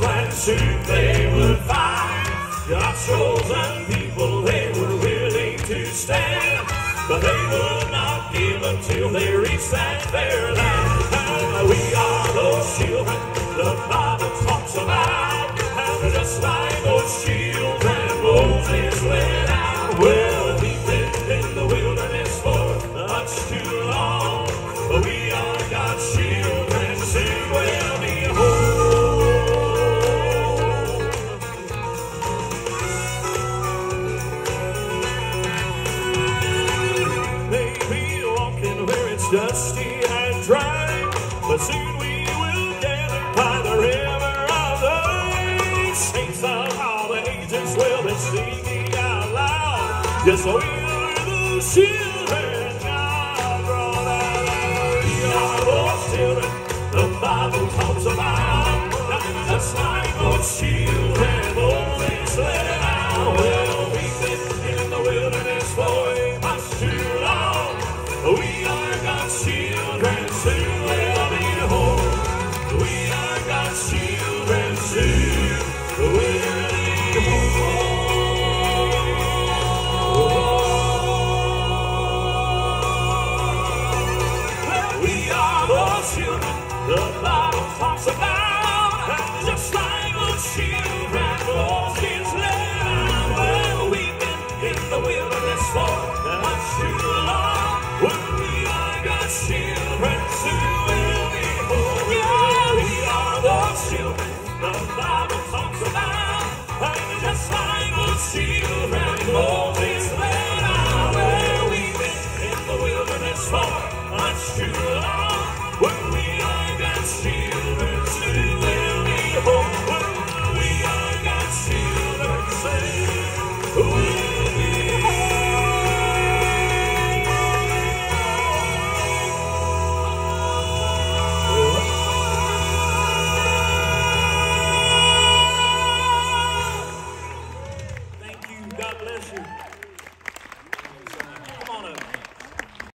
land soon they would find God's chosen people, they were willing to stand, but they would not give until they reached that fair land. And we are those children the Bible talks about, and just like those children Moses led out. Well, we've been in the wilderness for much too long, but we are God's children, soon we'll be home. Maybe walking where it's dusty and dry, but soon we will gather by the river of life. Saints of all the ages will be singing out loud. Yes, we are those children God brought out. We are those children the Bible talks about, and just like those children Moses led out. Well, we've been in the wilderness for much too long. We are God's children, soon we'll be home. We are God's children, soon we'll be home. We are those children the Bible talks about, and just like those children Moses led out. Well, we've been in the wilderness for much too long. Well, we are God's children, soon we'll be home. Yeah, we are those children the Bible talks about, and just like those children Moses led out. Well, we've been in the wilderness for much too long. Well, we are God's children, soon we'll be home. Well, we are God's children, soon we'll be home.